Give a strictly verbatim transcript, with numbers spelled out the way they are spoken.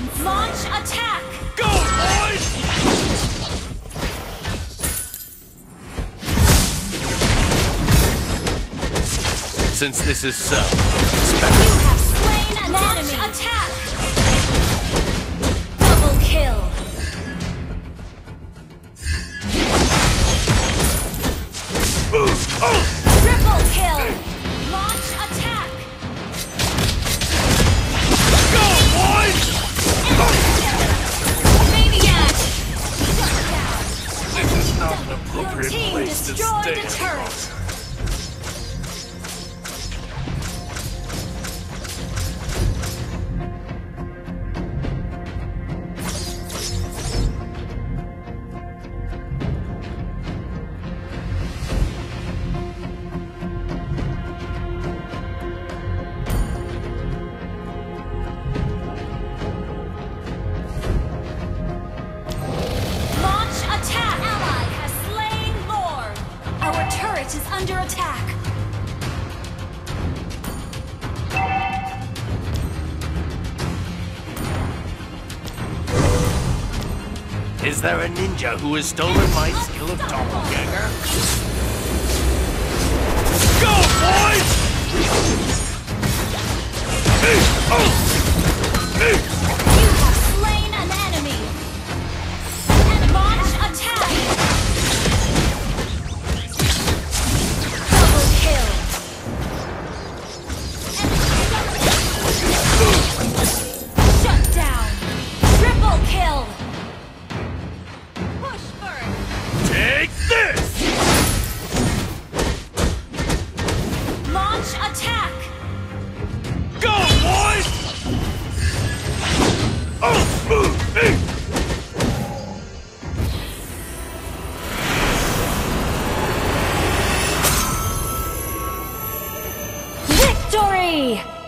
Launch attack! Go, boys! Since this is so, expect You have slain an enemy! Attack! Double kill! Triple kill! Launch attack! Go, boys! Maniac! This is not an Your appropriate team place to destroyed stay. a turret! Launch attack! Ally has slain Lord! Our turret is under attack! Is there a ninja who has stolen my skill of doppelganger? Go, boys! Hey, oh! Hey! You have slain an enemy! And launch attack! Double kill! Shut down! Triple kill! Push first! Take this! Launch attack! Go, boys! Oh, move, hey! Victory!